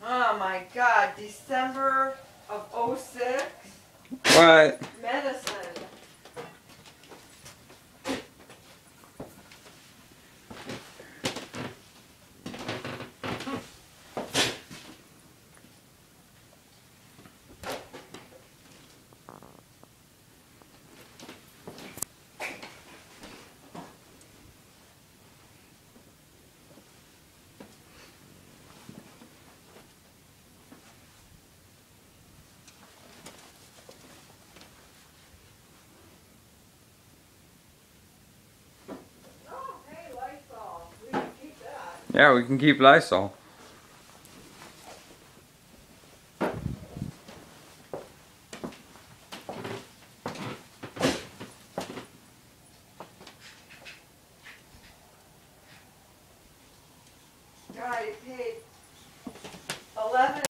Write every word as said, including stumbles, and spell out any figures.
Oh my God, December of oh six? What? Medicine. Oh, hey, Lysol. We can keep that. Yeah, we can keep Lysol. God, I paid eleven